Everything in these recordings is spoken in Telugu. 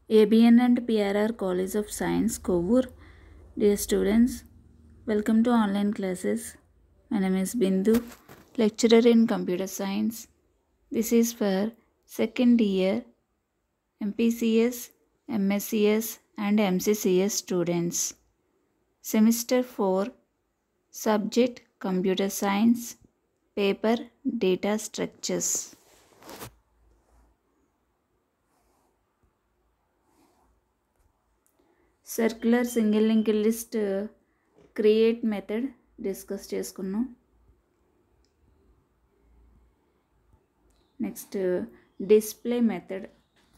ABN and PRR College of Science, Kovur. Dear students, welcome to online classes. My name is Bindu, lecturer in computer science. This is for second year MPCS, MSCS and MCCS students. Semester 4, subject computer science, paper data structures. Circular single linked list create method discuss చేసుకున్నాం. నెక్స్ట్ డిస్ప్లే మెథడ్,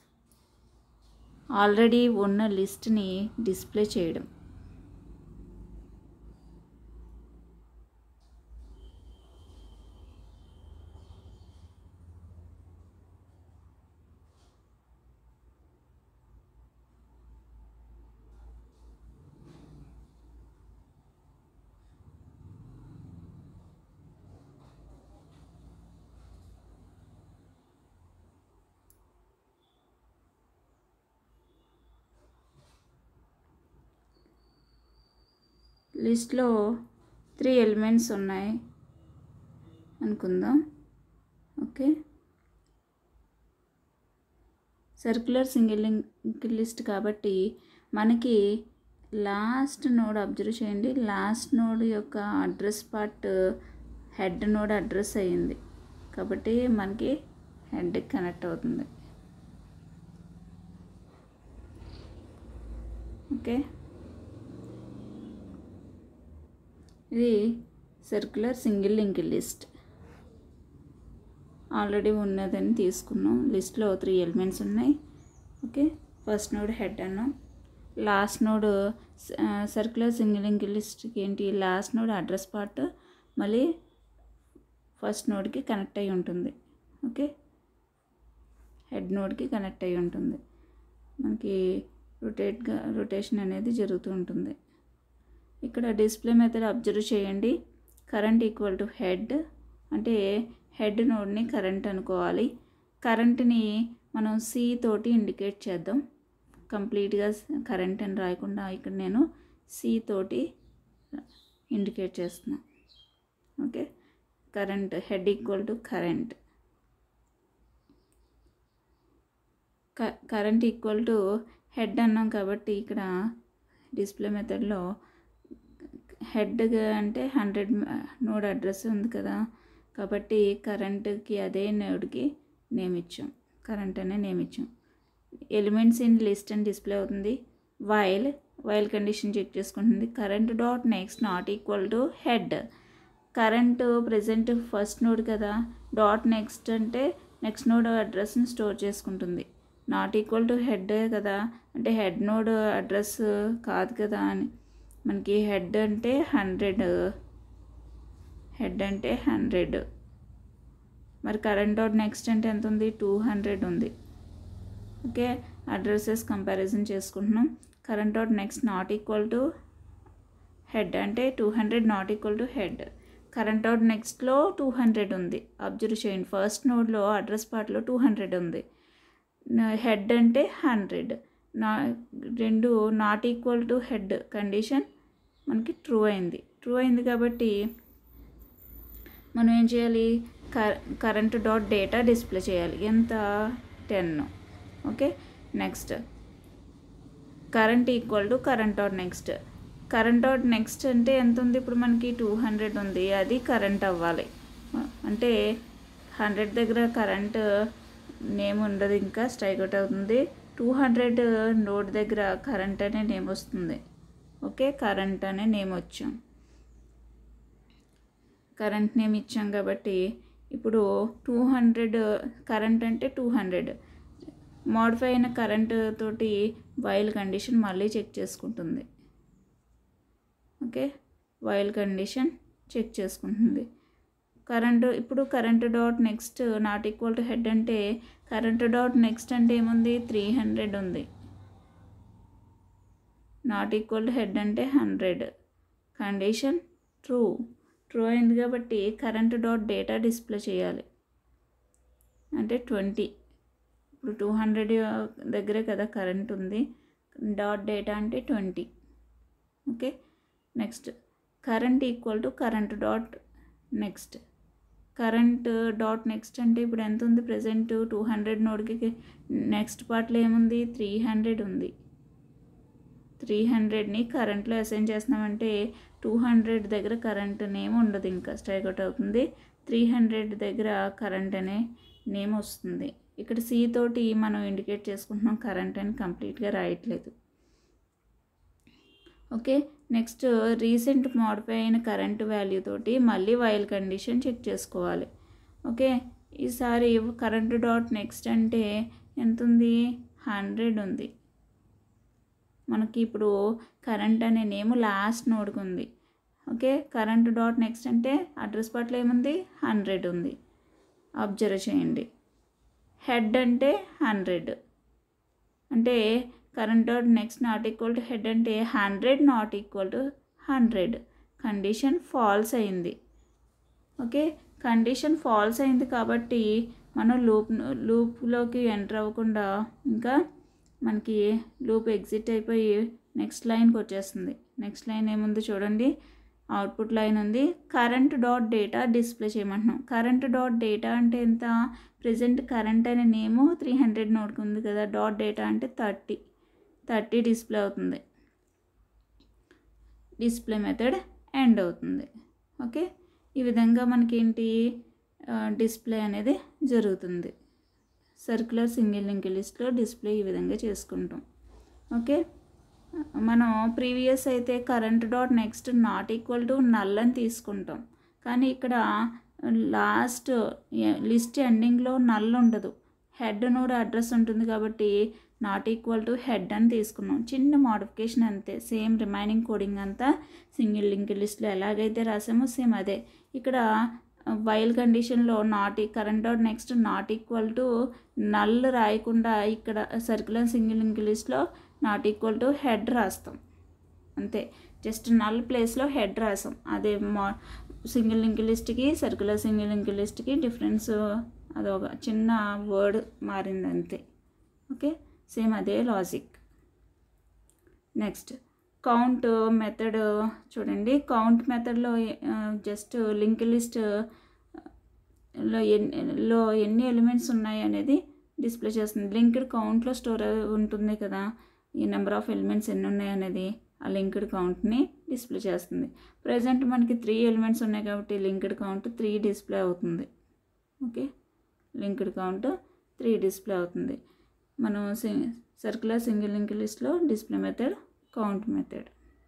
ఆల్రెడీ ఉన్న లిస్ట్ని డిస్ప్లే చేయడం. లిస్ట్లో 3 ఎలిమెంట్స్ ఉన్నాయి అనుకుందాం. Okay, circular single linked list కాబట్టి మనకి లాస్ట్ నోడ్ అబ్జర్వ్ చేయండి. లాస్ట్ నోడ్ యొక్క address part head node address అయ్యింది కాబట్టి మనకి హెడ్కి కనెక్ట్ అవుతుంది. ఓకే, ఇది circular single linked list. Already ఉన్నదని తీసుకున్నాం. లిస్ట్లో 3 ఎలిమెంట్స్ ఉన్నాయి. ఓకే, ఫస్ట్ నోడ్ హెడ్ అన్నాం. Last node circular single linked లిస్ట్కి ఏంటి, లాస్ట్ నోడ్ అడ్రస్ పార్ట్ మళ్ళీ ఫస్ట్ నోడ్కి కనెక్ట్ అయి ఉంటుంది. ఓకే, హెడ్ నోడ్కి కనెక్ట్ అయి ఉంటుంది. మనకి రొటేషన్ అనేది జరుగుతూ ఉంటుంది. ఇక్కడ డిస్ప్లే మెథడ్ అబ్జర్వ్ చేయండి. కరెంట్ ఈక్వల్ టు హెడ్ అంటే హెడ్ నోడ్ని కరెంట్ అనుకోవాలి. కరెంట్ని మనం సి తోటి ఇండికేట్ చేద్దాం. కంప్లీట్గా కరెంట్ అని రాయకుండా ఇక్కడ నేను సి తోటి ఇండికేట్ చేస్తున్నాను. Okay, current head equal to current. Current equal to head అన్నాం కాబట్టి ఇక్కడ డిస్ప్లే మెథడ్లో హెడ్ అంటే 100 నోడ్ అడ్రస్ ఉంది కదా, కాబట్టి కరెంట్కి అదే నోడ్కి నేమ్ ఇచ్చాం, కరెంట్ అనే నేమ్ ఇచ్చాం. ఎలిమెంట్స్ ఇన్ లిస్ట్ అని డిస్ప్లే అవుతుంది. వైల్ కండిషన్ చెక్ చేసుకుంటుంది. Current dot next not equal to head. Current present first node కదా, డాట్ నెక్స్ట్ అంటే నెక్స్ట్ నోడ్ అడ్రస్ని స్టోర్ చేసుకుంటుంది. నాట్ ఈక్వల్ టు హెడ్ కదా, అంటే హెడ్ నోడ్ అడ్రస్ కాదు కదా అని. మనకి హెడ్ అంటే 100. మరి కరెంట్ డాట్ నెక్స్ట్ అంటే ఎంత ఉంది, 200 ఉంది. ఓకే, అడ్రసెస్ కంపారిజన్ చేసుకుంటున్నాం. Current dot next not equal to head అంటే 200 not equal to head. Current dot నెక్స్ట్లో 200 ఉంది. అబ్జర్వ్ చేయండి, ఫస్ట్ నోడ్లో అడ్రస్ పార్ట్లో 200 ఉంది. హెడ్ అంటే 100. రెండు not equal to head condition మనకి ట్రూ అయింది కాబట్టి మనం ఏం చేయాలి, కరెంట్ డాట్ డేటా డిస్ప్లే చేయాలి. ఎంత, 10. Okay, next current equal to current dot next. Current dot next అంటే ఎంత ఉంది, ఇప్పుడు మనకి 200 ఉంది, అది కరెంట్ అవ్వాలి. అంటే 100 దగ్గర కరెంట్ నేమ్ ఉండదు, ఇంకా స్ట్రైక్ అవుట్ అవుతుంది. 200 నోడ్ దగ్గర కరెంట్ అనే నేమ్ వస్తుంది. ఓకే, కరెంట్ అనే నేమ్ వచ్చాం, కరెంట్ నేమ్ ఇచ్చాం కాబట్టి ఇప్పుడు 200 కరెంట్ అంటే 200 మోడిఫై అయిన కరెంట్ తోటి వైల్ కండిషన్ మళ్ళీ చెక్ చేసుకుంటుంది. ఓకే, వైల్ కండిషన్ చెక్ చేసుకుంటుంది. ఇప్పుడు current dot next not equal to head అంటే కరెంట్ డాట్ నెక్స్ట్ అంటే ఏముంది, 300 ఉంది. నాట్ ఈక్వల్ టు హెడ్ అంటే 100. కండిషన్ ట్రూ అయింది కాబట్టి కరెంట్ డాట్ డేటా డిస్ప్లే చేయాలి. అంటే 20 ఇప్పుడు 200 దగ్గరే కదా కరెంట్ ఉంది. డాట్ డేటా అంటే 20. Okay, next current equal to current dot next. Current dot next అంటే ఇప్పుడు ఎంత ఉంది ప్రజెంట్ 200 నోడ్కి నెక్స్ట్ పార్ట్లో ఏముంది 300 ఉంది. 300ని కరెంట్లో అసైన్ చేస్తున్నామంటే 200 దగ్గర కరెంట్ నేమ్ ఉండదు, ఇంకా స్ట్రైక్ అవుట్ అవుతుంది. 300 దగ్గర కరెంట్ అనే నేమ్ వస్తుంది. ఇక్కడ సి తోటి మనం ఇండికేట్ చేసుకుంటున్నాం, కరెంట్ అని కంప్లీట్గా రాయట్లేదు. ఓకే, నెక్స్ట్ రీసెంట్ మోడిఫై అయిన కరెంట్ వాల్యూ తోటి మళ్ళీ వైల్ కండిషన్ చెక్ చేసుకోవాలి. ఓకే, ఈసారి కరెంట్ డాట్ నెక్స్ట్ అంటే ఎంత ఉంది 100 ఉంది. మనకి ఇప్పుడు కరెంట్ అనే నేమ్ లాస్ట్ నోడ్కి ఉంది. ఓకే, కరెంట్ డాట్ నెక్స్ట్ అంటే అడ్రస్ పార్ట్లో ఏముంది 100 ఉంది. అబ్జర్వ్ చేయండి. హెడ్ అంటే 100 అంటే current dot next not equal to head అంటే 100 not equal to 100. Condition false అయింది. ఓకే, కండిషన్ ఫాల్స్ అయింది కాబట్టి మనం లూప్లోకి ఎంటర్ అవ్వకుండా ఇంకా మనకి లూప్ ఎగ్జిట్ అయిపోయి నెక్స్ట్ లైన్కి వచ్చేస్తుంది. నెక్స్ట్ లైన్ ఏముంది చూడండి, అవుట్పుట్ లైన్ ఉంది. కరెంట్ డాట్ డేటా డిస్ప్లే చేయమంటున్నాం. కరెంట్ డాట్ డేటా అంటే ఎంత, ప్రజెంట్ కరెంట్ అనే నేము 300 నోడ్కి ఉంది కదా, డాట్ డేటా అంటే 30 డిస్ప్లే అవుతుంది. డిస్ప్లే మెథడ్ ఎండ్ అవుతుంది. ఓకే, ఈ విధంగా మనకేంటి డిస్ప్లే అనేది జరుగుతుంది. సర్క్యులర్ సింగిల్ లింక్ లిస్ట్లో డిస్ప్లే ఈ విధంగా చేసుకుంటాం. ఓకే, మనం ప్రీవియస్ అయితే current dot next not equal to null అని తీసుకుంటాం, కానీ ఇక్కడ లాస్ట్ లిస్ట్ ఎండింగ్లో నల్ ఉండదు, హెడ్ నోడ్ అడ్రస్ ఉంటుంది కాబట్టి నాట్ ఈక్వల్ టు హెడ్ అని తీసుకున్నాం. చిన్న మోడిఫికేషన్ అంతే, సేమ్ రిమైనింగ్ కోడింగ్ అంతా సింగిల్ లింక్ లిస్ట్లో ఎలాగైతే రాసామో సేమ్ అదే. ఇక్కడ వైల్ కండిషన్లో current dot next not equal to null రాయకుండా ఇక్కడ సర్క్యులర్ సింగిల్ లింక్ లిస్ట్లో నాట్ ఈక్వల్ టు హెడ్ రాస్తాం అంతే. జస్ట్ నల్ ప్లేస్లో హెడ్ రాసాం. అదే సింగిల్ లింక్ లిస్ట్కి సర్క్యులర్ సింగిల్ లింక్ లిస్ట్కి డిఫరెన్స్, అదొక చిన్న వర్డ్ మారింది అంతే. ఓకే, సేమ్ అదే లాజిక్. నెక్స్ట్ కౌంట్ మెథడ్ చూడండి. కౌంట్ మెథడ్లో జస్ట్ లింక్ లిస్ట్లో ఎన్ని ఎలిమెంట్స్ ఉన్నాయి అనేది డిస్ప్లే చేస్తుంది. లింక్డ్ కౌంట్లో స్టోర్ ఉంటుంది కదా, ఈ నెంబర్ ఆఫ్ ఎలిమెంట్స్ ఎన్ని ఉన్నాయి అనేది ఆ లింక్డ్ కౌంట్ని డిస్ప్లే చేస్తుంది. ప్రజెంట్ మనకి 3 ఎలిమెంట్స్ ఉన్నాయి కాబట్టి లింక్డ్ కౌంట్ 3 డిస్ప్లే అవుతుంది. ఓకే, లింక్డ్ కౌంట్ 3 డిస్ప్లే అవుతుంది. మనం సర్క్యులర్ సింగిల్ లింక్ లిస్ట్లో display method count method.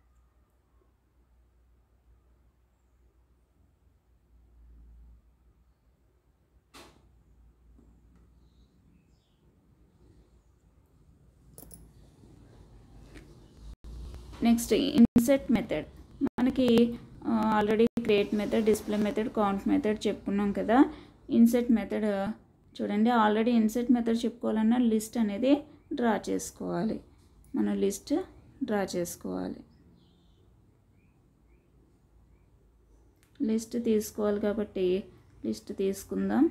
Next insert method. మనకి already create method, display method, count method చెప్పుకున్నాం కదా. ఇన్సెట్ మెథడ్ చూడండి, ఆల్రెడీ ఇన్సెట్ మెథడ్ చెప్పుకోవాలన్నా లిస్ట్ అనేది డ్రా చేసుకోవాలి. మనం లిస్ట్ డ్రా చేసుకోవాలి. లిస్ట్ తీసుకోవాలి కాబట్టి లిస్ట్ తీసుకుందాం.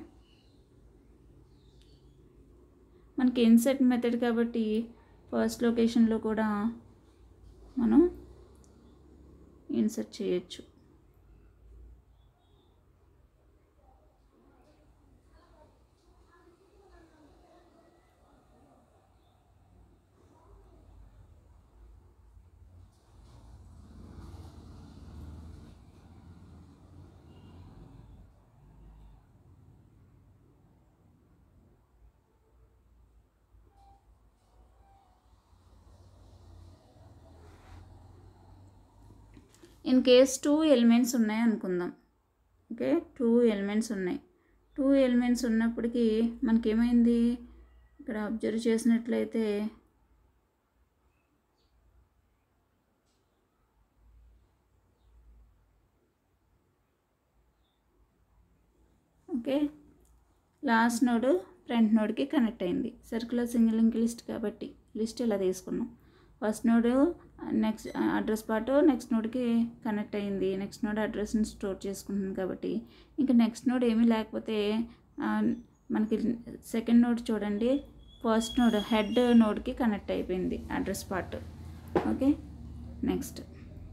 మనకి ఇన్సెట్ మెథడ్ కాబట్టి ఫస్ట్ లొకేషన్లో కూడా మనం ఇన్సర్ట్ చేయొచ్చు. ఇన్ కేస్ 2 ఎలిమెంట్స్ ఉన్నాయి అనుకుందాం. ఓకే, 2 ఎలిమెంట్స్ ఉన్నాయి. 2 ఎలిమెంట్స్ ఉన్నప్పటికీ మనకేమైంది, ఇక్కడ అబ్జర్వ్ చేసినట్లయితే ఓకే, లాస్ట్ నోడ్ ఫ్రంట్ నోడ్కి కనెక్ట్ అయింది. సర్క్యులర్ సింగిల్ లింక్ లిస్ట్ కాబట్టి లిస్ట్ ఇలా తీసుకున్నాం. First node next address part next నోడ్కి కనెక్ట్ అయింది. నెక్స్ట్ నోడ్ అడ్రస్ని స్టోర్ చేసుకుంటుంది కాబట్టి ఇంకా నెక్స్ట్ నోడ్ ఏమీ లేకపోతే మనకి సెకండ్ నోడ్ చూడండి, ఫస్ట్ నోడ్ హెడ్ నోడ్కి కనెక్ట్ అయిపోయింది అడ్రస్ పార్ట్. ఓకే, నెక్స్ట్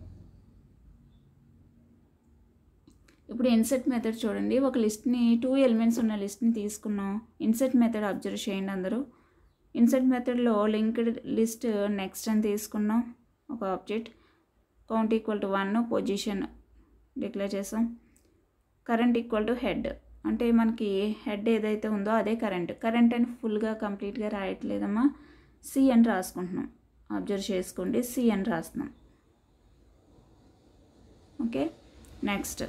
ఇప్పుడు ఇన్సర్ట్ మెథడ్ చూడండి. ఒక లిస్ట్ని 2 ఎలిమెంట్స్ ఉన్న లిస్ట్ని తీసుకున్నాం. ఇన్సర్ట్ మెథడ్ అబ్జర్వ్ చేయండి అందరూ. ఇన్సర్ట్ మెథడ్లో లింక్డ్ లిస్ట్ నెక్స్ట్ అని తీసుకున్నాం. ఒక object count equal to 1, position declare చేసాం. కరెంట్ ఈక్వల్ టు హెడ్, అంటే మనకి హెడ్ ఏదైతే ఉందో అదే కరెంట్ అని ఫుల్గా కంప్లీట్గా రాయట్లేదమ్మా, సి అని రాసుకుంటున్నాం. అబ్జర్వ్ చేసుకోండి, సి అని రాస్తున్నాం. ఓకే, నెక్స్ట్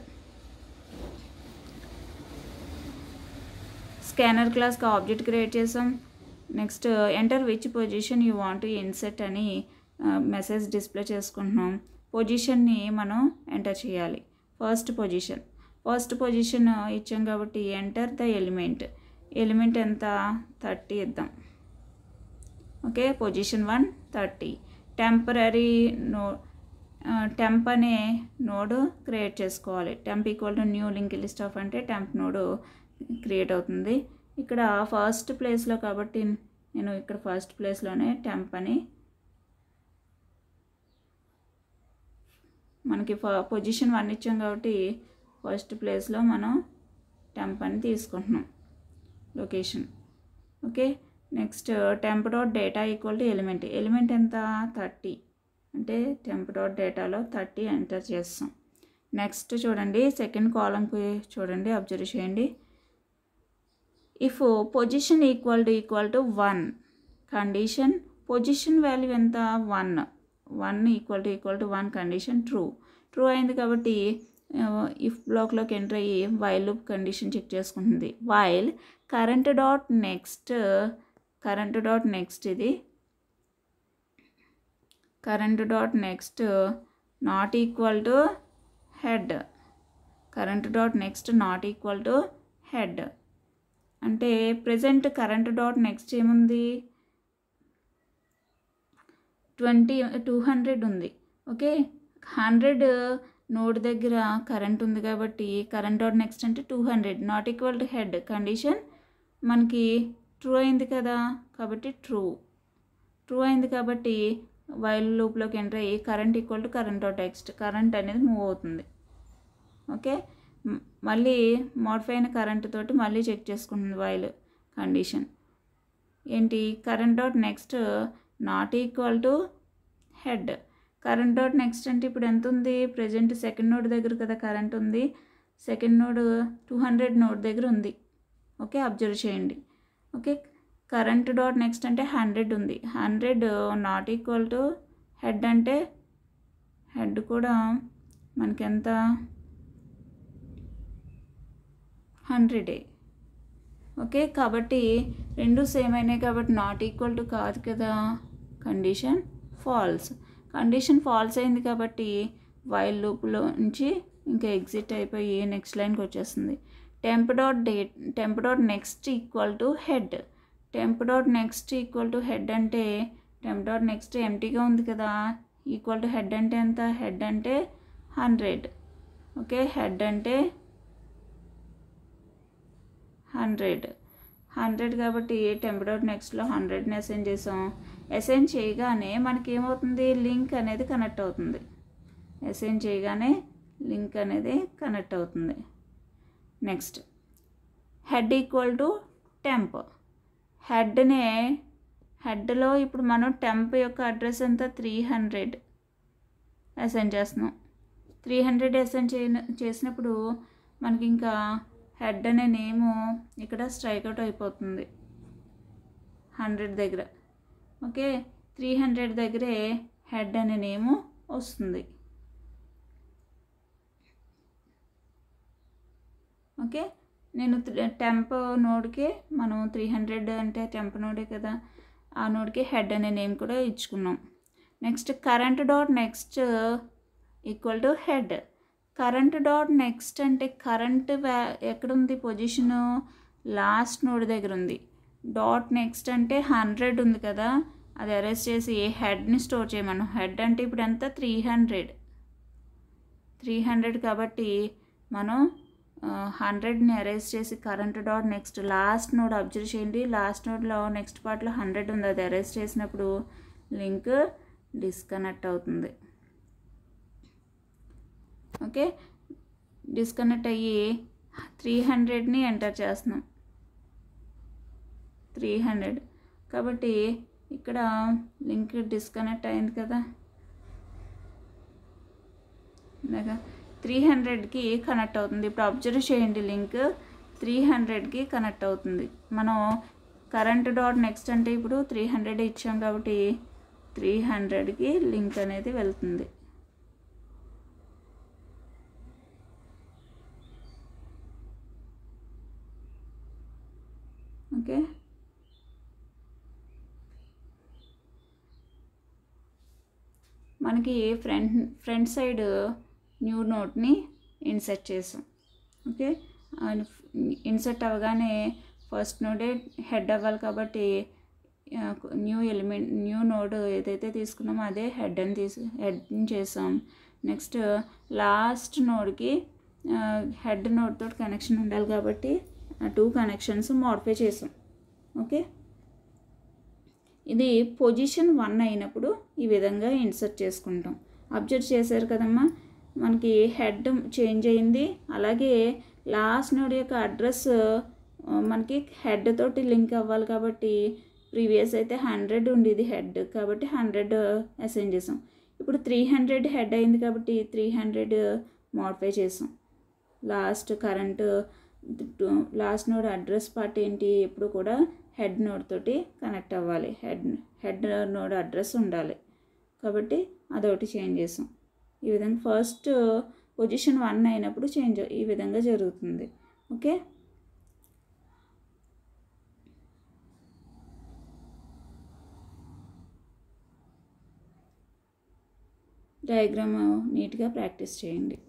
స్కానర్ క్లాస్కి ఆబ్జెక్ట్ క్రియేట్ చేసాం. Next enter which position you want to insert అని మెసేజ్ డిస్ప్లే చేసుకుంటున్నాం. పొజిషన్ని మనం ఎంటర్ చేయాలి. ఫస్ట్ పొజిషన్ ఇచ్చాం కాబట్టి ఎంటర్ ద ఎలిమెంట్ ఎంత 30 ఇద్దాం. Okay, position 1 30. టెంపరీ టెంప్ అనే నోడ్ క్రియేట్ చేసుకోవాలి. Temp equal to new link list of అంటే టెంప్ నోడ్ క్రియేట్ అవుతుంది. ఇక్కడ ఫస్ట్ ప్లేస్లో కాబట్టి నేను ఇక్కడ ఫస్ట్ ప్లేస్లోనే టెంప్ అని మనకి పొజిషన్ 1 ఇచ్చాం కాబట్టి ఫస్ట్ ప్లేస్లో మనం టెంప్ అని తీసుకుంటున్నాం location. Okay, next temp dot data equal to element ఎంత 30 అంటే టెంప్ డాట్ డేటాలో 30 ఎంటర్ చేస్తాం. నెక్స్ట్ చూడండి, సెకండ్ కాలంకి చూడండి, అబ్జర్వ్ చేయండి. If position equal to 1 condition position value ఎంత 1 ఈక్వల్ టు 1 కండిషన్ ట్రూ అయింది కాబట్టి ఇఫ్ బ్లాక్లోకి ఎంటర్ అయ్యి వైల్ లూప్ కండిషన్ చెక్ చేసుకుంటుంది. వైల్ కరెంట్ డాట్ నెక్స్ట్ ఇది current dot next not equal to head. Current dot next not equal to head అంటే ప్రజెంట్ కరెంట్ డాట్ నెక్స్ట్ ఏముంది 200 ఉంది. ఓకే, 100 నోడ్ దగ్గర కరెంట్ ఉంది కాబట్టి కరెంట్ డాట్ నెక్స్ట్ అంటే 200 not equal to head condition మనకి ట్రూ అయింది కదా, కాబట్టి ట్రూ అయింది కాబట్టి వైల్ లూప్లోకి ఎంటర్ అయ్యి current equal to current dot next current అనేది మూవ్ అవుతుంది. ఓకే, మళ్ళీ మోడిఫై అయిన కరెంట్ తోటి మళ్ళీ చెక్ చేసుకుంటుంది వైల్ కండిషన్ ఏంటి current dot next not equal to head. Current dot next అంటే ఇప్పుడు ఎంత ఉంది ప్రజెంట్ సెకండ్ నోడ్ దగ్గర కదా కరెంట్ ఉంది. సెకండ్ నోడ్ 200 నోడ్ దగ్గర ఉంది. ఓకే, అబ్జర్వ్ చేయండి. ఓకే, కరెంట్ డాట్ నెక్స్ట్ అంటే 100 ఉంది. 100 నాట్ ఈక్వల్ టు హెడ్ అంటే హెడ్ కూడా మనకి ఎంత 100. ఓకే, కాబట్టి రెండు సేమ్ అయినాయి కాబట్టి నాట్ ఈక్వల్ టు కాదు కదా, కండిషన్ ఫాల్స్ అయింది కాబట్టి వైల్ లూప్లో నుంచి ఇంకా ఎగ్జిట్ అయిపోయి నెక్స్ట్ లైన్కి వచ్చేస్తుంది. Temp dot next equal to head. Temp dot next equal to head అంటే టెంప్ డాట్ నెక్స్ట్ ఎంటీగా ఉంది కదా, ఈక్వల్ టు హెడ్ అంటే ఎంత హెడ్ అంటే 100. ఓకే, హెడ్ అంటే 100 కాబట్టి టెంప్ డాట్ నెక్స్ట్లో 100ని అసైన్ చేయగానే మనకి ఏమవుతుంది లింక్ అనేది కనెక్ట్ అవుతుంది. అసైన్ చేయగానే లింక్ అనేది కనెక్ట్ అవుతుంది. Next head equal to temp. హెడ్లో ఇప్పుడు మనం టెంప్ యొక్క అడ్రస్ ఎంత 300 అసైన్ చేస్తున్నాం. 300 అసైన్ చేసినప్పుడు మనకి ఇంకా హెడ్ అనే నేము ఇక్కడ స్ట్రైక్అవుట్ అయిపోతుంది 100 దగ్గర. ఓకే, 300 దగ్గరే హెడ్ అనే నేము వస్తుంది. ఓకే, నేను టెంప్ నోడ్కి మనం 300 అంటే టెంప్ నోడే కదా, ఆ నోడ్కి హెడ్ అనే నేమ్ కూడా ఇచ్చుకున్నాం. Next current dot next equal to head. Current dot next అంటే కరెంట్ ఎక్కడుంది పొజిషను లాస్ట్ నోడ్ దగ్గర ఉంది. డాట్ నెక్స్ట్ అంటే 100 ఉంది కదా, అది అరెస్ట్ చేసి హెడ్ని స్టోర్ చేయమన్నాం. హెడ్ అంటే ఇప్పుడు ఎంత 300 కాబట్టి మనం 100ని అరేంజ్ చేసి current dot next last node observe చేయండి. లాస్ట్ నోడ్లో నెక్స్ట్ పార్ట్లో 100 ఉంది, అది అరేంజ్ చేసినప్పుడు లింక్ డిస్కనెక్ట్ అవుతుంది. ఓకే, డిస్కనెక్ట్ అయ్యి 300ని ఎంటర్ చేస్తున్నాం. 300 కాబట్టి ఇక్కడ లింక్ డిస్కనెక్ట్ అయింది కదా, ఇలాగా 300కి కనెక్ట్ అవుతుంది. ఇప్పుడు అబ్జర్వ్ చేయండి, లింక్ 300కి కనెక్ట్ అవుతుంది. మనం కరెంట్ డాట్ నెక్స్ట్ అంటే ఇప్పుడు 300 ఇచ్చాం కాబట్టి 300కి లింక్ అనేది వెళ్తుంది. ఓకే, మనకి ఫ్రంట్ సైడ్ న్యూ నోట్ని ఇన్సర్ట్ చేసాం. ఓకే, ఇన్సర్ట్ అవ్వగానే ఫస్ట్ నోడే హెడ్ అవ్వాలి కాబట్టి న్యూ నోడ్ ఏదైతే తీసుకున్నామో అదే హెడ్ చేసాం. నెక్స్ట్ లాస్ట్ నోడ్కి హెడ్ నోడ్ తోటి కనెక్షన్ ఉండాలి కాబట్టి ఆ 2 కనెక్షన్స్ మోడిఫై చేసాం. ఓకే, ఇది పొజిషన్ 1 అయినప్పుడు ఈ విధంగా ఇన్సర్ట్ చేసుకుంటాం. అబ్జర్వ్ చేశారు కదమ్మా, మనకి హెడ్ చేంజ్ అయింది. అలాగే లాస్ట్ నోడ్ యొక్క అడ్రస్ మనకి హెడ్ తోటి లింక్ అవ్వాలి కాబట్టి ప్రీవియస్ అయితే 100 ఉండేది హెడ్ కాబట్టి 100 అసైన్ చేసాం. ఇప్పుడు 300 హెడ్ అయింది కాబట్టి 300 మోడిఫై చేసాం. లాస్ట్ నోడ్ అడ్రస్ పార్ట్ ఏంటి, ఎప్పుడు కూడా హెడ్ నోడ్ తోటి కనెక్ట్ అవ్వాలి, హెడ్ నోడ్ అడ్రస్ ఉండాలి కాబట్టి అదొకటి చేంజ్ చేసాం. ఈ విధంగా ఫస్ట్ పొజిషన్ 1 అయినప్పుడు చేంజ్ ఈ విధంగా జరుగుతుంది. ఓకే, డయాగ్రామ్ నీట్గా ప్రాక్టీస్ చేయండి.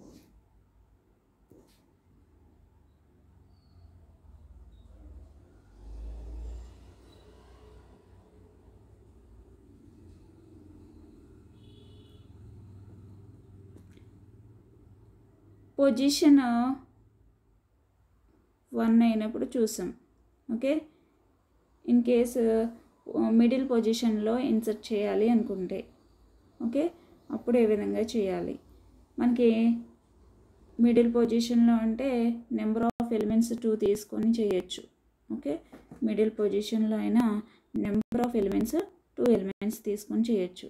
పొజిషన్ 1 అయినప్పుడు చూసాం. ఓకే, ఇన్ కేసు మిడిల్ పొజిషన్లో ఇన్సర్ట్ చేయాలి అనుకుంటే ఓకే అప్పుడు ఏ విధంగా చేయాలి. మనకి మిడిల్ పొజిషన్లో అంటే నెంబర్ ఆఫ్ ఎలిమెంట్స్ 2 తీసుకొని చేయొచ్చు. ఓకే, మిడిల్ పొజిషన్లో అయినా నెంబర్ ఆఫ్ ఎలిమెంట్స్ 2 ఎలిమెంట్స్ తీసుకొని చేయొచ్చు.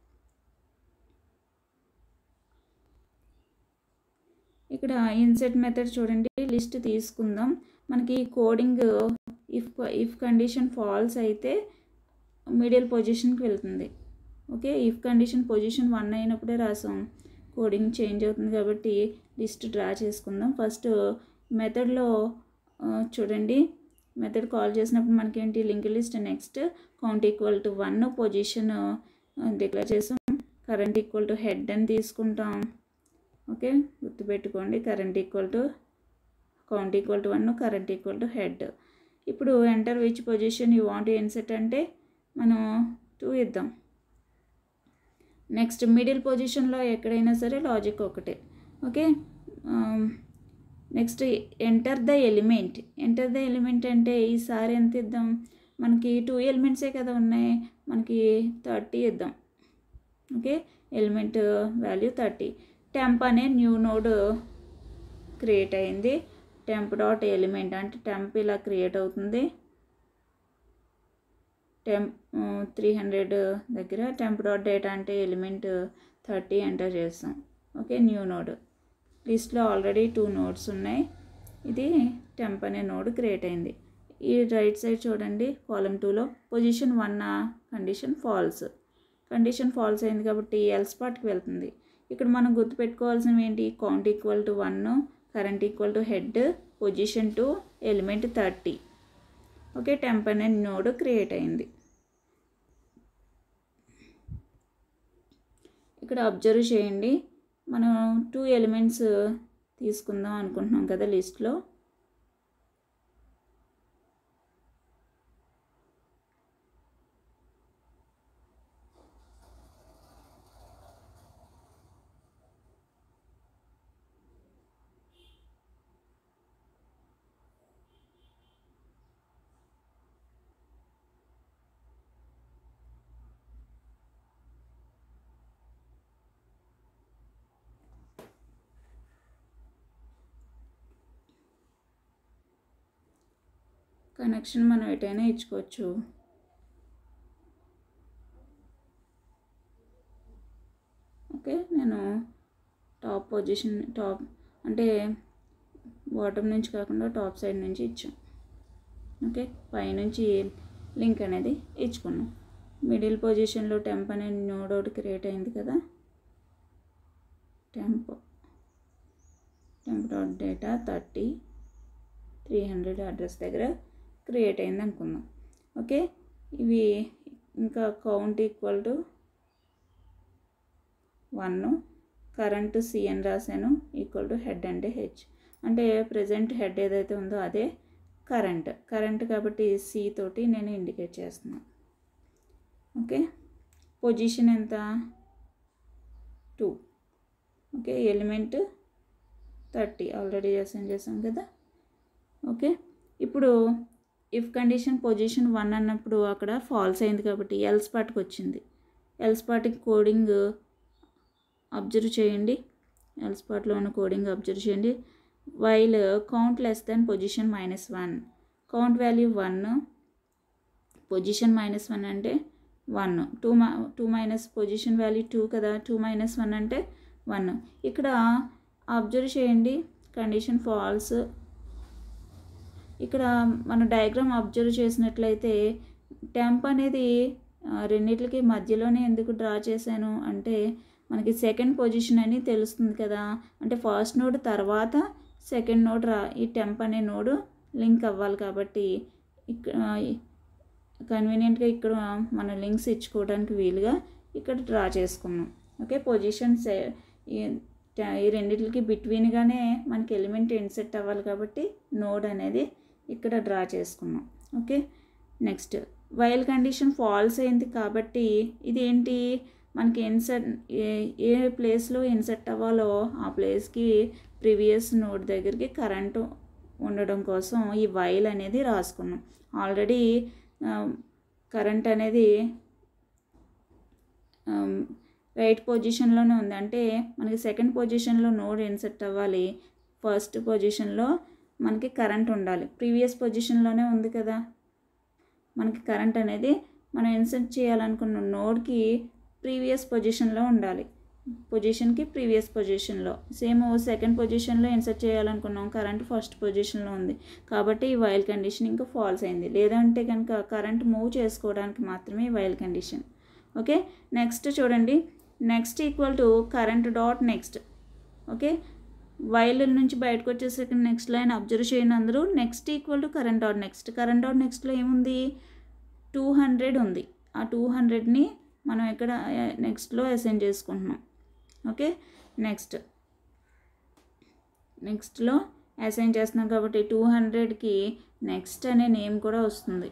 ఇక్కడ ఇన్సర్ట్ మెథడ్ చూడండి, లిస్ట్ తీసుకుందాం. మనకి కోడింగ్ ఇఫ్ కండిషన్ ఫాల్స్ అయితే మిడిల్ పొజిషన్కి వెళ్తుంది. ఓకే, ఇఫ్ కండిషన్ పొజిషన్ 1 అయినప్పుడే రాసాం, కోడింగ్ చేంజ్ అవుతుంది కాబట్టి లిస్ట్ డ్రా చేసుకుందాం. ఫస్ట్ మెథడ్లో చూడండి, మెథడ్ కాల్ చేసినప్పుడు మనకేంటి link list next count equal to 1 position declare చేసాం. కరెంట్ ఈక్వల్ టు హెడ్ అని తీసుకుంటాం. ఓకే, గుర్తుపెట్టుకోండి, current equal to count equal to 1, current equal to head. ఇప్పుడు enter which position you want insert అంటే మనం 2 ఇద్దాం. నెక్స్ట్ మిడిల్ పొజిషన్లో ఎక్కడైనా సరే లాజిక్ ఒకటే. Okay, next enter the element. Enter the element అంటే ఈసారి ఎంత ఇద్దాం, మనకి 2 ఎలిమెంట్సే కదా ఉన్నాయి, మనకి 30 ఇద్దాం. Okay, element value 30. టెంప్ అనే న్యూ నోడ్ క్రియేట్ అయింది. టెంప్ డాట్ ఎలిమెంట్ అంటే టెంప్ ఇలా క్రియేట్ అవుతుంది. టెంప్ 300 దగ్గర టెంప్ డాట్ డేటా అంటే ఎలిమెంట్ 30 ఎంటర్ చేస్తాం. ఓకే, న్యూ నోడ్ లిస్ట్లో ఆల్రెడీ 2 నోడ్స్ ఉన్నాయి. ఇది టెంప్ అనే నోడ్ క్రియేట్ అయింది. ఈ రైట్ సైడ్ చూడండి, కాలమ్ 2లో position 1 condition false. Condition false అయింది కాబట్టి ఎల్స్ పార్ట్కి వెళ్తుంది. ఇక్కడ మనం గుర్తుపెట్టుకోవాల్సినవి ఏంటి, count equal to 1, current equal to head, position 2, element 30. Okay, temp అనే నోడ్ క్రియేట్ అయింది. ఇక్కడ అబ్జర్వ్ చేయండి, మనం 2 ఎలిమెంట్స్ తీసుకుందాం అనుకుంటున్నాం కదా లిస్ట్లో. కనెక్షన్ మనం ఎటైనా ఇచ్చుకోవచ్చు. ఓకే, నేను టాప్ పొజిషన్ అంటే బాటమ్ నుంచి కాకుండా టాప్ సైడ్ నుంచి ఇచ్చాం. ఓకే, పైనుంచి లింక్ అనేది ఇచ్చుకున్నాం. మిడిల్ పొజిషన్లో టెంప్ అనే నోడ్ ఒకటి క్రియేట్ అయింది కదా. టెంప్ డాట్ డేటా 300 అడ్రస్ దగ్గర క్రియేట్ అయింది అనుకుందాం. ఓకే, ఇవి ఇంకా count equal to 1, current C అని రాశాను, ఈక్వల్ టు హెడ్ అంటే హెచ్, అంటే ప్రజెంట్ హెడ్ ఏదైతే ఉందో అదే కరెంట్ కాబట్టి సి తోటి నేను ఇండికేట్ చేస్తున్నాను. ఓకే, పొజిషన్ ఎంత 2. ఓకే, ఎలిమెంట్ 30 ఆల్రెడీ అసైన్ చేసాం కదా. ఓకే, ఇప్పుడు ఇఫ్ కండిషన్ పొజిషన్ 1 అన్నప్పుడు అక్కడ ఫాల్స్ అయింది కాబట్టి ఎల్స్ పార్ట్కి వచ్చింది. ఎల్స్ పార్ట్కి కోడింగ్ అబ్జర్వ్ చేయండి. ఎల్స్ పార్ట్లో ఉన్న కోడింగ్ అబ్జర్వ్ చేయండి. While count less than position -1, count value 1, position -1 అంటే 1, 2 మైనస్ పొజిషన్ వాల్యూ 2 కదా, 2 - 1 అంటే 1. ఇక్కడ అబ్జర్వ్ చేయండి, కండిషన్ ఫాల్స్. ఇక్కడ మన డయాగ్రామ్ అబ్జర్వ్ చేసినట్లయితే టెంప్ అనేది రెండిట్లకి మధ్యలోనే ఎందుకు డ్రా చేశాను అంటే మనకి సెకండ్ పొజిషన్ అని తెలుస్తుంది కదా. అంటే ఫస్ట్ నోడ్ తర్వాత సెకండ్ నోడ్ ఈ టెంప్ అనే నోడ్ లింక్ అవ్వాలి కాబట్టి ఇక్కడ కన్వీనియంట్గా ఇక్కడ మన లింక్స్ ఇచ్చుకోవడానికి వీలుగా ఇక్కడ డ్రా చేసుకున్నాం. ఓకే, పొజిషన్స్ ఈ రెండిట్లకి బిట్వీన్గానే మనకి ఎలిమెంట్ ఇన్సెట్ అవ్వాలి కాబట్టి నోడ్ అనేది ఇక్కడ డ్రా చేసుకున్నాం. Okay, next while condition false అయింది కాబట్టి ఇది ఏంటి, మనకి ఇన్సెట్ ఏ ప్లేస్లో ఇన్సెట్ అవ్వాలో ఆ ప్లేస్కి ప్రీవియస్ నోడ్ దగ్గరికి కరెంటు ఉండడం కోసం ఈ వైల్ అనేది రాసుకున్నాం. ఆల్రెడీ కరెంట్ అనేది రైట్ పొజిషన్లోనే ఉంది, అంటే మనకి సెకండ్ పొజిషన్లో నోడ్ ఇన్సెట్ అవ్వాలి, ఫస్ట్ పొజిషన్లో మనకి కరెంట్ ఉండాలి. ప్రీవియస్ పొజిషన్లోనే ఉంది కదా, మనకి కరెంట్ అనేది మనం ఇన్సెట్ చేయాలనుకున్న నోడ్కి ప్రీవియస్ పొజిషన్లో ఉండాలి, పొజిషన్కి ప్రీవియస్ పొజిషన్లో. సేమ్ సెకండ్ పొజిషన్లో ఇన్సెట్ చేయాలనుకున్నాం, కరెంట్ ఫస్ట్ పొజిషన్లో ఉంది కాబట్టి ఈ వైల్ కండిషన్ ఇంకా ఫాల్స్ అయింది. లేదంటే కనుక కరెంట్ మూవ్ చేసుకోవడానికి మాత్రమే వైల్ కండిషన్. ఓకే, నెక్స్ట్ చూడండి, next equal to current dot next. Okay, while నుంచి బయటకు వచ్చేసరికి నెక్స్ట్ లైన్ అబ్జర్వ్ చేయండి అందరూ. Next equal to current dot next. Current dot నెక్స్ట్లో ఏముంది, 200 ఉంది. ఆ 200ని మనం ఇక్కడ నెక్స్ట్లో అసైన్ చేసుకుంటున్నాం. ఓకే, నెక్స్ట్లో అసైన్ చేస్తున్నాం కాబట్టి 200కి నెక్స్ట్ అనే నేమ్ కూడా వస్తుంది.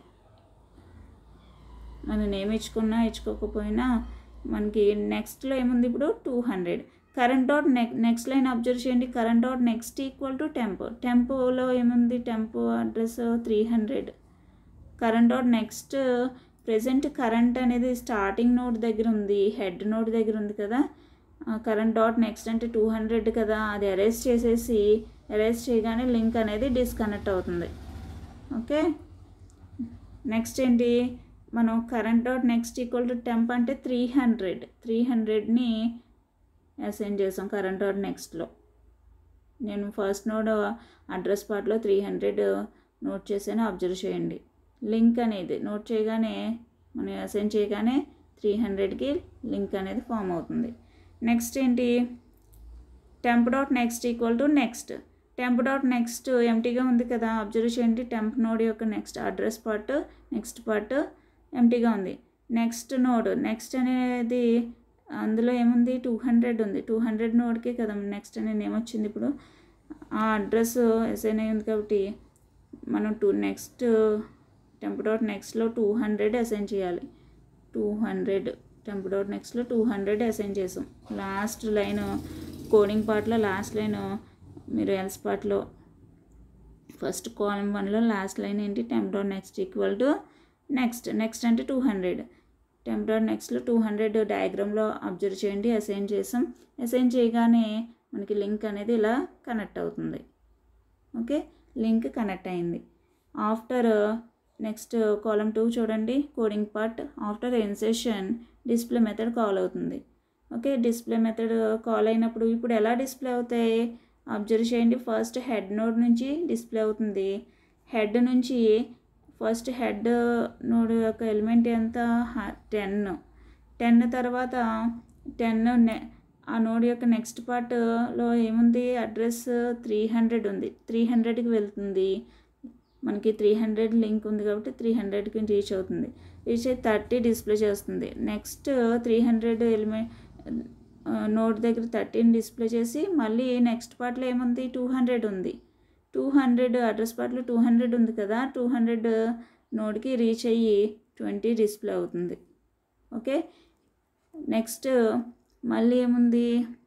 మనం నేమ్ ఇచ్చుకోకపోయినా మనకి నెక్స్ట్లో ఏముంది ఇప్పుడు 200. Current dot next line observe చేయండి. Current dot next equal to టెంపోలో ఏముంది, temp address 300. Current dot next present current అనేది స్టార్టింగ్ నోడ్ దగ్గర ఉంది, హెడ్ నోడ్ దగ్గర ఉంది కదా. కరెంట్ డాట్ నెక్స్ట్ అంటే 200 కదా, అది ఎరేజ్ చేయగానే లింక్ అనేది డిస్కనెక్ట్ అవుతుంది. ఓకే, నెక్స్ట్ ఏంటి, మనం current dot next equal to temp అంటే 300ని అసైన్ చేసాం కరెంట్ డాట్ నెక్స్ట్లో. నేను ఫస్ట్ నోడ్ అడ్రస్ పార్ట్లో 300 నోట్ చేసాను, అబ్జర్వ్ చేయండి. లింక్ అనేది నోట్ చేయగానే మనం అసైన్ చేయగానే 300కి లింక్ అనేది ఫామ్ అవుతుంది. నెక్స్ట్ ఏంటి, temp dot next equal to next. Temp dot next ఎంటీగా ఉంది కదా, అబ్జర్వ్ చేయండి. టెంప్ నోడ్ యొక్క next address part next part ఎంటీగా ఉంది. నెక్స్ట్ నోడ్ నెక్స్ట్ అనేది అందులో ఏముంది, 200 ఉంది. 200 నోడ్కే కదా నెక్స్ట్ అనే నేమ్ వచ్చింది. ఇప్పుడు ఆ అడ్రస్ అసైన్ అయ్యింది కాబట్టి మనం నెక్స్ట్ టెంప్ డాట్ నెక్స్ట్లో 200 అసైన్ చేయాలి. 200 టెంప్ డాట్ నెక్స్ట్లో 200 అసైన్ చేసాం. లాస్ట్ లైన్ కోడింగ్ పార్ట్లో లాస్ట్ లైన్ మీరు ఎల్స్ పార్ట్లో ఫస్ట్ కాలమ్ 1లో లాస్ట్ లైన్ ఏంటి, temp dot next equal to next అంటే 200. టెంప్ డాట్ నెక్స్ట్లో 200 డయాగ్రామ్లో అబ్జర్వ్ చేయండి. అసైన్ చేసాం. అసైన్ చేయగానే మనకి లింక్ అనేది ఇలా కనెక్ట్ అవుతుంది. ఓకే, లింక్ కనెక్ట్ అయింది. ఆఫ్టర్ నెక్స్ట్ కాలమ్ 2 చూడండి, coding part. After insertion display method call అవుతుంది. ఓకే, డిస్ప్లే మెథడ్ కాల్ అయినప్పుడు ఇప్పుడు ఎలా డిస్ప్లే అవుతాయి అబ్జర్వ్ చేయండి. ఫస్ట్ హెడ్ నోడ్ నుంచి డిస్ప్లే అవుతుంది. హెడ్ నుంచి ఫస్ట్ హెడ్ నోడ్ యొక్క ఎలిమెంట్ ఎంత 10 తర్వాత 10 ఆ నోడ్ యొక్క నెక్స్ట్ పార్ట్లో ఏముంది, అడ్రస్ 300 ఉంది, 300కి వెళ్తుంది. మనకి 300 లింక్ ఉంది కాబట్టి 300కి రీచ్ అవుతుంది. రీచ్ అయ్యి 30 డిస్ప్లే చేస్తుంది. నెక్స్ట్ 300 ఎలిమెంట్ నోడ్ దగ్గర 30ని డిస్ప్లే చేసి మళ్ళీ నెక్స్ట్ పార్ట్లో ఏముంది 200 ఉంది. 200 అడ్రస్ పార్ట్లో 200 ఉంది కదా, 200 నోడ్కి రీచ్ అయ్యి 20 డిస్ప్లే అవుతుంది. ఓకే, నెక్స్ట్ మళ్ళీ ఏముంది,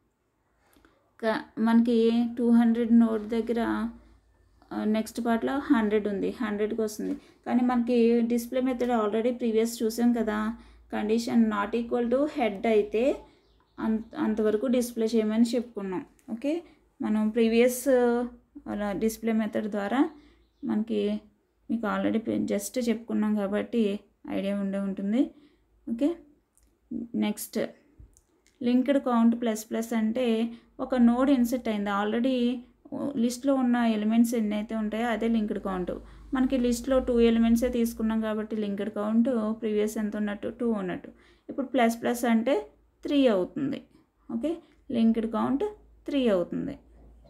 మనకి 200 నోడ్ దగ్గర నెక్స్ట్ పార్ట్లో 100 ఉంది, 100కి వస్తుంది. కానీ మనకి డిస్ప్లే మెథడ్ ఆల్రెడీ ప్రీవియస్ చూసాం కదా, condition not equal to head అయితే అంతవరకు డిస్ప్లే చేయమని చెప్పుకున్నాం. ఓకే, మనం ప్రీవియస్ డిస్ప్లే మెథడ్ ద్వారా మనకి మీకు ఆల్రెడీ జస్ట్ చెప్పుకున్నాం కాబట్టి ఐడియా ఉంటుంది. Okay, next linked count plus అంటే ఒక నోడ్ ఇన్సెట్ అయింది. ఆల్రెడీ లిస్ట్లో ఉన్న ఎలిమెంట్స్ ఎన్ని అయితే ఉంటాయో అదే లింక్డ్ కౌంట్. మనకి లిస్ట్లో 2 ఎలిమెంట్సే తీసుకున్నాం కాబట్టి లింక్డ్ కౌంట్ ప్రీవియస్ ఎంత ఉన్నట్టు 2 ఉన్నట్టు. ఇప్పుడు ప్లస్ అంటే 3 అవుతుంది. ఓకే, లింక్డ్ కౌంట్ 3 అవుతుంది.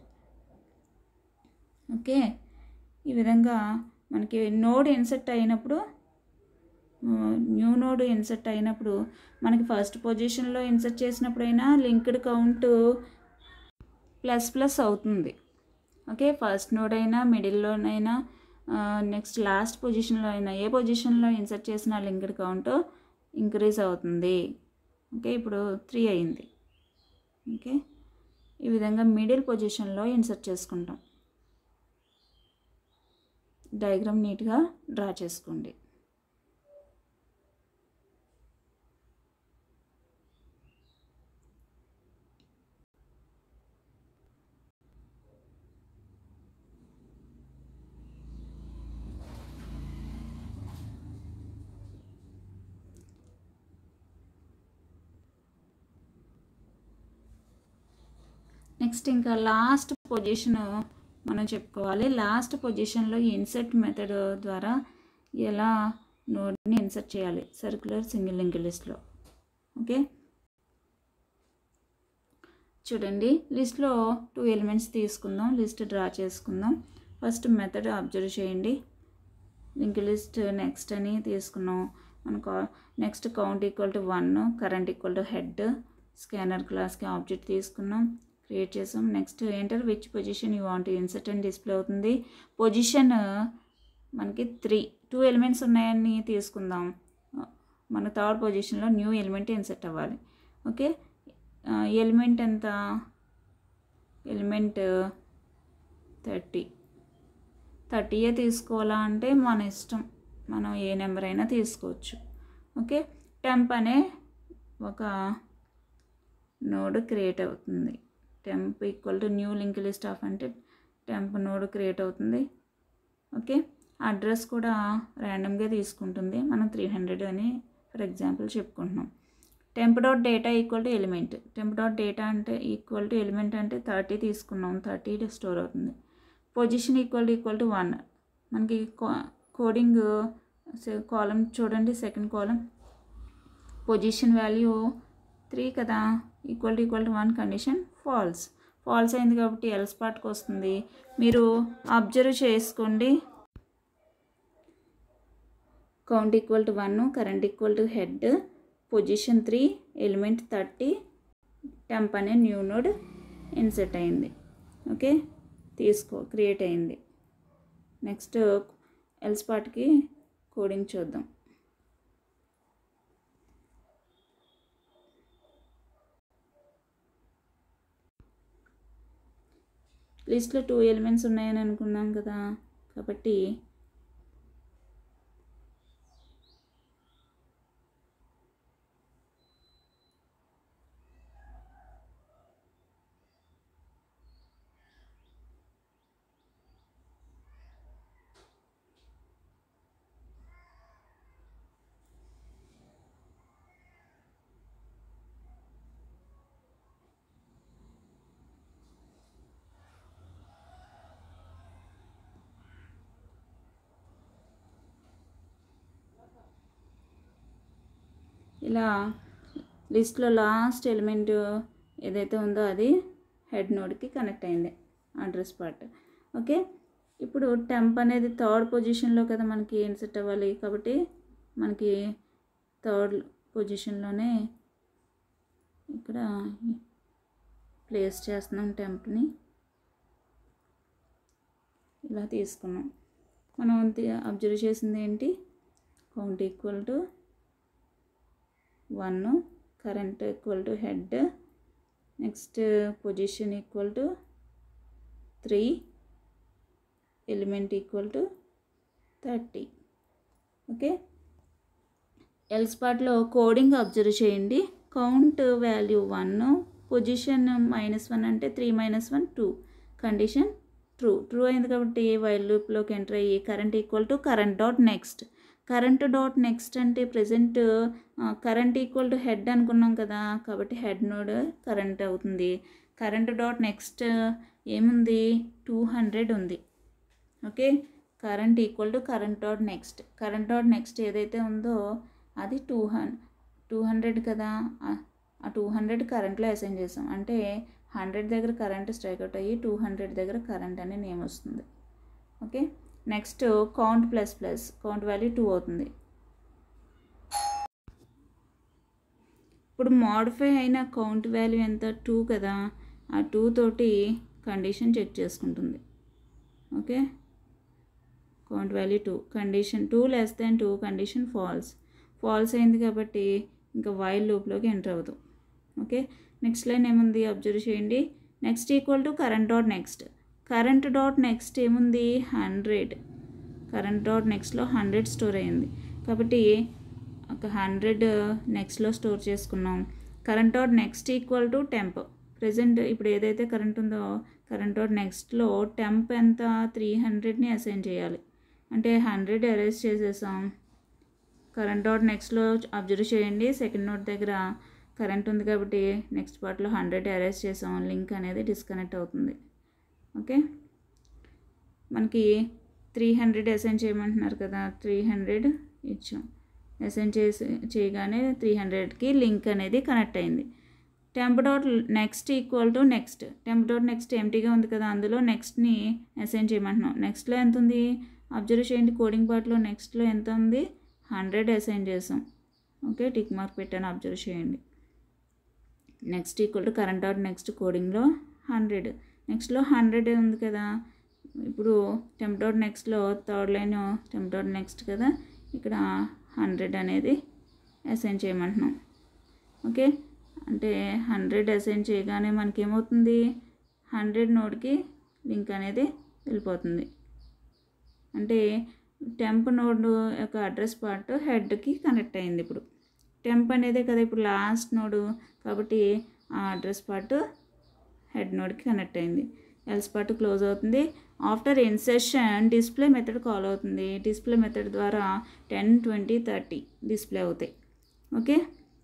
ఓకే, ఈ విధంగా మనకి నోడ్ ఇన్సెట్ అయినప్పుడు, న్యూ నోడ్ ఇన్సెట్ అయినప్పుడు మనకి ఫస్ట్ పొజిషన్లో ఇన్సెట్ చేసినప్పుడైనా లింక్డ్ కౌంట్ ప్లస్ అవుతుంది. ఓకే, ఫస్ట్ నోడ్ అయినా మిడిల్లోనైనా నెక్స్ట్ లాస్ట్ పొజిషన్లో అయినా ఏ పొజిషన్లో ఇన్సర్ట్ చేసిన లింక్డ్ కౌంట్ ఇంక్రీజ్ అవుతుంది. ఓకే, ఇప్పుడు 3 అయింది. ఓకే, ఈ విధంగా మిడిల్ పొజిషన్లో ఇన్సర్ట్ చేసుకుంటాం. డయాగ్రామ్ నీట్గా డ్రా చేసుకోండి. నెక్స్ట్ ఇంకా లాస్ట్ పొజిషన్ మనం చెప్పుకోవాలి. లాస్ట్ పొజిషన్లో ఇన్సర్ట్ మెథడ్ ద్వారా ఎలా నోడ్ని ఇన్సర్ట్ చేయాలి సర్క్యులర్ సింగిల్ లింక్ లిస్ట్లో. ఓకే, చూడండి, లిస్ట్లో 2 ఎలిమెంట్స్ తీసుకుందాం, లిస్ట్ డ్రా చేసుకుందాం. ఫస్ట్ మెథడ్ అబ్జర్వ్ చేయండి. లింక్ లిస్ట్ నెక్స్ట్ అని తీసుకున్నాం. మనకు next count equal to 1, current equal to head, scanner క్లాస్కి ఆబ్జెక్ట్ తీసుకున్నాం, క్రియేట్ చేసాం. Next enter which position you want insert and display అవుతుంది. పొజిషన్ మనకి 2 ఎలిమెంట్స్ ఉన్నాయని తీసుకుందాం. మన థర్డ్ పొజిషన్లో న్యూ ఎలిమెంట్ ఇన్సర్ట్ అవ్వాలి. ఓకే, ఎలిమెంట్ ఎంత, ఎలిమెంట్ 30 తీసుకోవాలా అంటే మన ఇష్టం, మనం ఏ నెంబర్ అయినా తీసుకోవచ్చు. ఓకే, టెంప్ అనే ఒక నోడ్ క్రియేట్ అవుతుంది. Temp equal to new link list of అంటే టెంప్ నోడ్ క్రియేట్ అవుతుంది. ఓకే, అడ్రస్ కూడా ర్యాండమ్గా తీసుకుంటుంది. మనం 300 అని ఫర్ ఎగ్జాంపుల్ చెప్పుకుంటున్నాం. Temp dot data equal to element, temp dot data అంటే ఈక్వల్ టు ఎలిమెంట్ అంటే 30 తీసుకున్నాం, 30 స్టోర్ అవుతుంది. పొజిషన్ ఈక్వల్ టు 1, మనకి కోడింగ్ కాలం చూడండి, సెకండ్ కాలం పొజిషన్ వాల్యూ 3 కదా, ఈక్వల్ టు 1 కండిషన్ ఫాల్స్ అయింది కాబట్టి ఎల్స్ పార్ట్కి వస్తుంది. మీరు అబ్జర్వ్ చేసుకోండి. Count equal to 1, current equal to head, position 3, element 30, temp అనే న్యూ నోడ్ ఇన్సెట్ అయింది. ఓకే, క్రియేట్ అయింది. నెక్స్ట్ ఎల్స్ పార్ట్కి కోడింగ్ చూద్దాం. లిస్ట్లో 2 ఎలిమెంట్స్ ఉన్నాయని అనుకున్నాం కదా, కాబట్టి ఇలా లిస్ట్లో లాస్ట్ ఎలిమెంట్ ఏదైతే ఉందో అది హెడ్ నోడ్కి కనెక్ట్ అయింది అడ్రస్ పార్ట్. ఓకే, ఇప్పుడు టెంప్ అనేది థర్డ్ పొజిషన్లో కదా మనకి ఇన్సర్ట్ అవ్వాలి, కాబట్టి మనకి థర్డ్ పొజిషన్లోనే ఇక్కడ ప్లేస్ చేస్తున్నాం టెంప్ని. ఇలా తీసుకున్నాం. మనం అబ్జర్వ్ చేసింది ఏంటి, count equal to 1, current equal to head, next position equal to 3, element equal to 30. Okay, else పార్ట్లో కోడింగ్ అబ్జర్వ్ చేయండి. కౌంట్ వాల్యూ 1, పొజిషన్ -1 అంటే 3 - 1 2, కండిషన్ ట్రూ అయింది కాబట్టి వైల్ లూప్లోకి ఎంటర్ అయ్యి current equal to current dot next. Current dot next అంటే present current equal to head అనుకున్నాం కదా, కాబట్టి హెడ్ నోడ్ కరెంట్ అవుతుంది. కరెంట్ డాట్ నెక్స్ట్ ఏముంది, 200 ఉంది. Okay, current equal to current dot next. Current dot next ఏదైతే ఉందో అది 200 కదా, ఆ 200 కరెంట్లో అసైన్ చేసాం. అంటే 100 దగ్గర కరెంట్ స్ట్రైక్ అవుట్ అయ్యి 200 దగ్గర కరెంట్ అనే నేమ్ వస్తుంది. Okay, next count plus count value 2 అవుతుంది. ఇప్పుడు మోడిఫై అయిన కౌంట్ వాల్యూ ఎంత, 2 కదా, ఆ 2 తోటి కండిషన్ చెక్ చేసుకుంటుంది. Okay, count value 2, condition 2 <2, condition false అయింది కాబట్టి ఇంకా వైల్ లూప్లోకి ఎంటర్ అవుతాం. ఓకే, నెక్స్ట్ లైన్ ఏముంది అబ్జర్వ్ చేయండి. Next equal to current dot next. Current dot next ఏముంది, 100. కరెంట్ డాట్ నెక్స్ట్లో 100 స్టోర్ అయింది కాబట్టి ఒక 100 నెక్స్ట్లో స్టోర్ చేసుకున్నాం. Current dot next equal to temp. Present ఇప్పుడు ఏదైతే కరెంట్ ఉందో కరెంట్ డాట్ నెక్స్ట్లో టెంప్ ఎంత, 300ని అసైన్ చేయాలి. అంటే 100 అరేంజ్ చేసేసాం. కరెంట్ డాట్ నెక్స్ట్లో అబ్జర్వ్ చేయండి, సెకండ్ నోట్ దగ్గర కరెంట్ ఉంది కాబట్టి నెక్స్ట్ పార్ట్లో 100 అరేంజ్ చేసాం. లింక్ అనేది డిస్కనెక్ట్ అవుతుంది. ఓకే, మనకి 300 అసైన్ చేయమంటున్నారు కదా, 300 ఇచ్చాం. అసైన్ చేయగానే 300కి లింక్ అనేది కనెక్ట్ అయింది. Temp dot next equal to next. Temp dot next ఎంటీగా ఉంది కదా, అందులో నెక్స్ట్ని అసైన్ చేయమంటున్నాం. నెక్స్ట్లో ఎంత ఉంది అబ్జర్వ్ చేయండి, కోడింగ్ పార్ట్లో నెక్స్ట్లో ఎంత ఉంది, 100 అసైన్ చేసాం. ఓకే, టిక్ మార్క్ పెట్టాను, అబ్జర్వ్ చేయండి. Next equal to current dot next కోడింగ్లో 100, నెక్స్ట్లో 100 ఉంది కదా. ఇప్పుడు టెంప్ డాట్ నెక్స్ట్లో third line temp dot next కదా, ఇక్కడ 100 అనేది అసైన్ చేయమంటున్నాం. ఓకే, అంటే 100 అసైన్ చేయగానే మనకి ఏమవుతుంది, 100 నోడ్కి లింక్ అనేది వెళ్ళిపోతుంది. అంటే టెంప్ నోడ్ యొక్క అడ్రస్ పార్ట్ హెడ్కి కనెక్ట్ అయింది. ఇప్పుడు టెంప్ అనేది కదా ఇప్పుడు లాస్ట్ నోడు కాబట్టి ఆ అడ్రస్ పార్ట్ హెడ్ నోడ్కి కనెక్ట్ అయింది. ఎల్స్ పార్ట్ క్లోజ్ అవుతుంది. After insertion display method call అవుతుంది. డిస్ప్లే మెథడ్ ద్వారా 10, 20, 30 డిస్ప్లే అవుతాయి. Okay,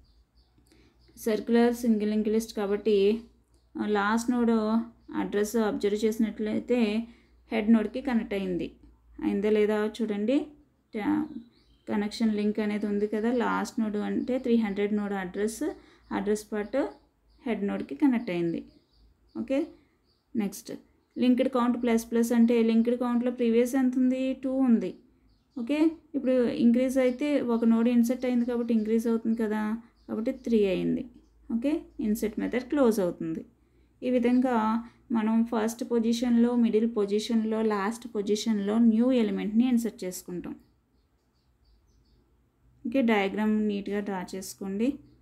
circular single link list కాబట్టి లాస్ట్ నోడ్ అడ్రస్ అబ్జర్వ్ చేసినట్లయితే హెడ్ నోడ్కి కనెక్ట్ అయిందా లేదా చూడండి. కనెక్షన్ లింక్ అనేది ఉంది కదా, లాస్ట్ నోడ్ అంటే 300 నోడ్ అడ్రస్ పార్ట్ హెడ్ నోడ్కి కనెక్ట్ అయింది. Okay, next linked count plus అంటే లింక్డ్ కౌంట్లో ప్రీవియస్ ఎంత ఉంది, 2 ఉంది. ఓకే, ఇప్పుడు ఇంక్రీజ్ అయితే ఒక నోడ్ ఇన్సెట్ అయింది కాబట్టి ఇంక్రీజ్ అవుతుంది కదా, కాబట్టి 3 అయింది. ఓకే, ఇన్సెట్ మెథడ్ క్లోజ్ అవుతుంది. ఈ విధంగా మనం ఫస్ట్ పొజిషన్లో, మిడిల్ పొజిషన్లో, లాస్ట్ పొజిషన్లో న్యూ ఎలిమెంట్ని ఇన్సర్ట్ చేసుకుంటాం. ఓకే, డయాగ్రామ్ నీట్గా డ్రా చేసుకోండి.